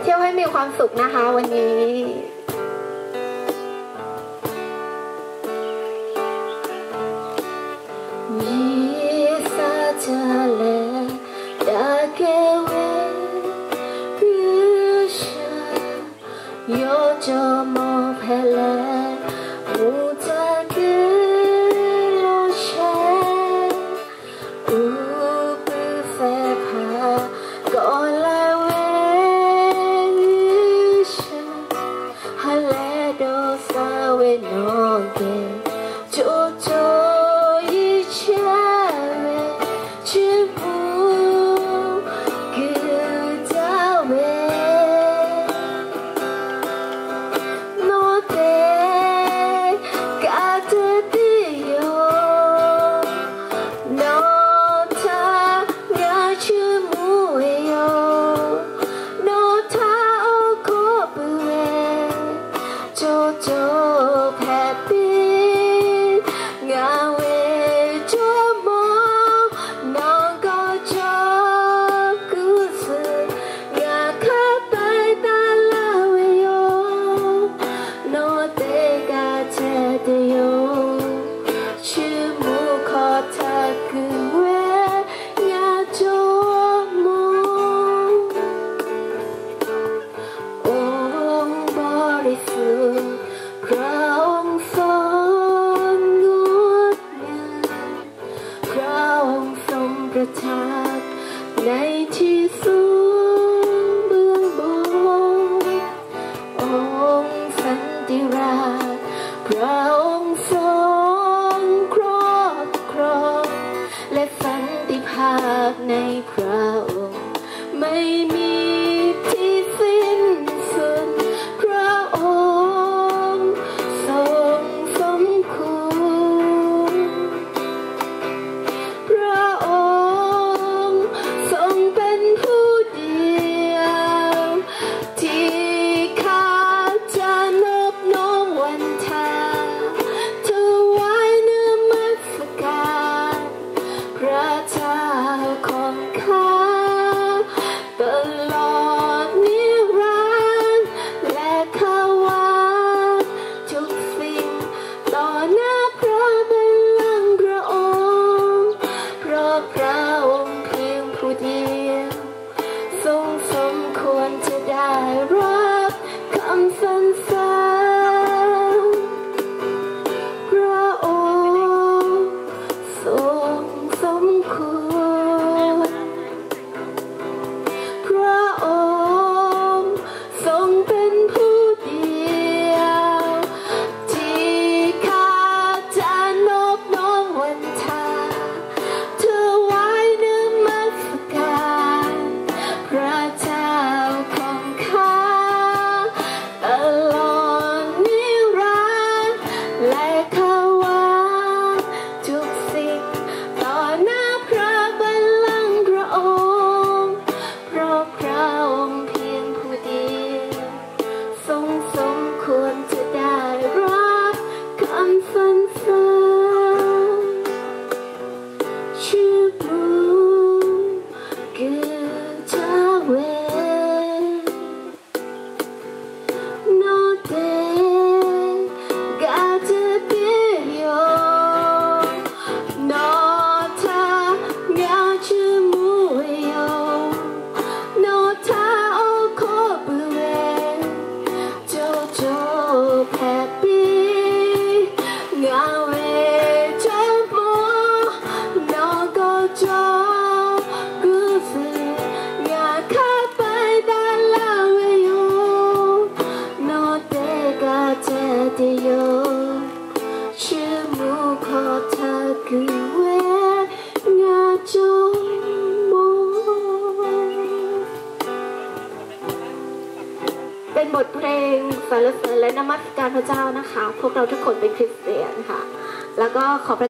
เที่ยวให้มีความสุขนะคะวันนี้ในที่สูงเบื้องบนองค์สันติราชพระองค์ทรงครอบครองและสันติภาพในพระองค์ไม่มีที่สิ้นสุดพระองค์ทรงสมควรพระองค์ทรงเป็นผู้เดียวที่ข้าจะนอบน้อมวันทาถวายเนื้อมัสการพระเจ้าของข้าตลอดนิรันดร์และข้าวาทุกสิ่งต่อหน้าพระบัลลังก์พระองค์เพราะพระองค์เพียงผู้เดียวทรงสมควรจะได้รับคำสรรเสริญพระองค์ทรงสมควรพระองค์ทรงเป็นผู้เดียวที่ข้าจะนอบน้อมวันทาถวายเนื้อมัสการพระเจ้าของข้าตลอดนิรันดร์และข้าวาทุกสิ่งต่อหน้าพระบัลลังก์พระองค์เพราะพระองค์เพียงผู้เดียวทรงสมควรจะได้รับคำสรรเสริญชื่อบุญจาเวโนเตกาเตเปียโนทางาชื่อมูโยโนทาโอโคบุเรโจโจแพปีงาเวโจโมโนโกโจกุสึงาคาไปดาลาเวโยโนเตกาเจเตโยชื่อมูโคทากุเวงาโจโมเป็นบทเพลงสรรเสริญและนมัสการพระเจ้านะคะพวกเราทุกคนเป็นคริสเตียนค่ะแล้วก็ขอ